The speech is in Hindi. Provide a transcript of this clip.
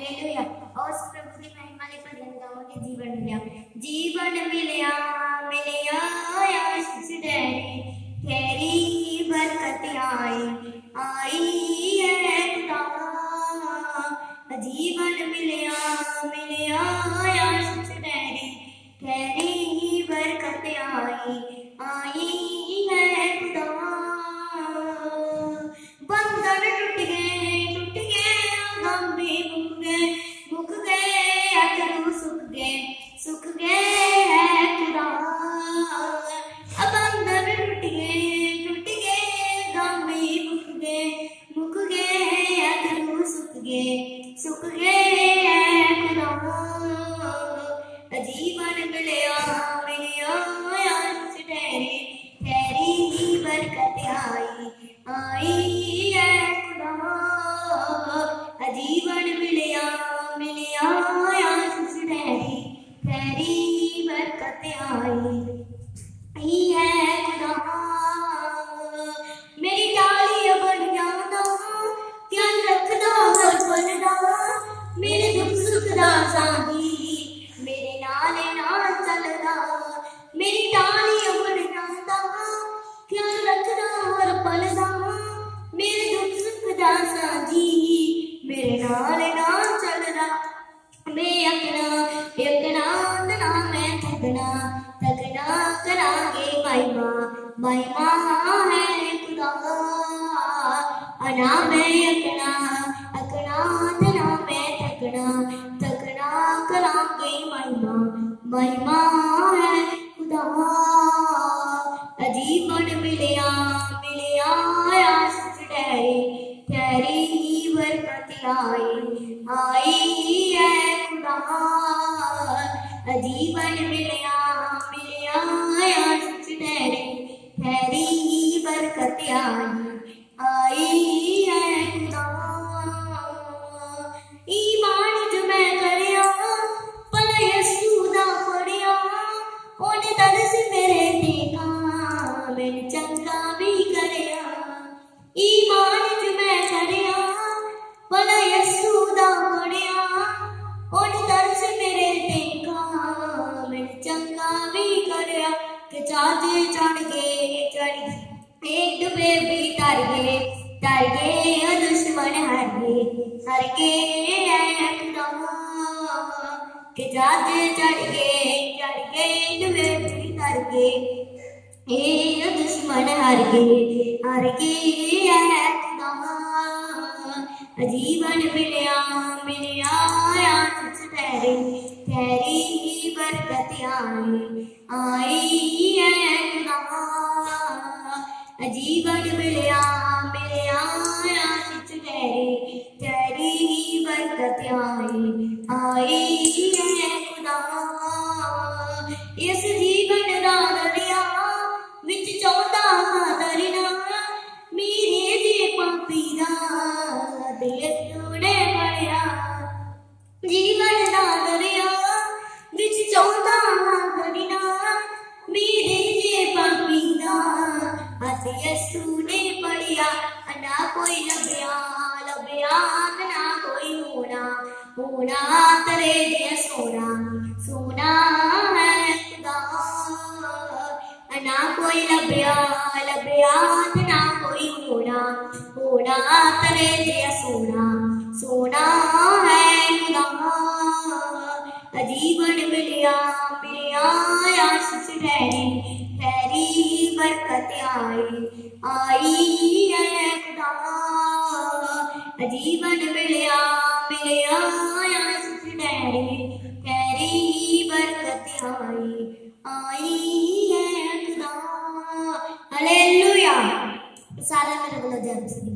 हालेलुया। और उस प्रभु की महिमा के भजन गावांगे। जीवन मिलिया, जीवन मिलिया, मिलिया आशीष तेरी, तेरी बरकत आई है खुदा। जीवन मिलिया, मिलिया आशीष तेरी, तेरी बरकत आई है खुदा। बंधन टूट गए गम भी मुक गए अथरू सुख गए है खुदा। बंधन टूट गए गम भी मुक गए अथरू सुख गए है खुदा। जीवन मिलिया, मिलिया आशीष तेरी, तेरी बरकत आई है खुदा। जीवन मिलिया, मिलिया आशीष तेरी, तेरी बरकत आई है खुदा। मेरी डाली बन जाना, ध्यान रखना हर पल दा, मेरे दुख सुख दा साथी मेरे नाल चलदा। मेरी डाली बन जाना, ध्यान रखना हर पल दा, मेरे दुख सुख दा साथी मेरे नाल चलदा। मैं यकना तना मैं थकना करांगे महिमा है खुदा। अना मैं यकना तना मैं थकना करांगे महिमा है खुदा। जीवन मिलिया, मिलिया आशीष तेरी, तेरी बरकत आई है खुदा। जीवन मिलिया, मिलिया आशीष तेरी, तेरी बरकत आई है खुदा। ईमान जो मैं करिया भला यीशु दा पढ़िया, ओने तरस मेरे देखा मैंने चंगा भी करया। ईमान जो मैं करिया भला यीशु दा पढ़िया, ओने तरस मेरे देखा मैंने चंगा भी करया। कि चाचे चढ़ गए एक डुबे भी तर गए दुश्मन हर गए है खुदा। कि चाचे चढ़ गए डुबे भी तर गए दुश्मन हर गए है खुदा। जीवन मिलिया, मिलिया आशीष तेरी, तेरी बरकत आई है खुदा। जीवन मिलिया, मिलिया आशीष तेरी, तेरी बरकत आई है खुदा। इस जीवन दा दरिया विच चौंदा तरना, मेरे जे पापी दा दिल तूने भरिया। जीवन दा दरिया विच चौंदा तरना, मेरे जे पापी दा हथ यीशु ने पढ़िया। ना कोई लभ्या ना कोई होना तेरे जे सोना है खुदा। ना कोई लभ्या ना कोई होना तेरे जे सोना है खुदा। जीवन मिलिया, मिलिया आशीष तेरी, तेरी बरकत आई है खुदा। जीवन मिलिया, मिलिया आशीष तेरी, तेरी बरकत आई है खुदा। हालेलुया। सारा मेरे बोलो जय मसीह।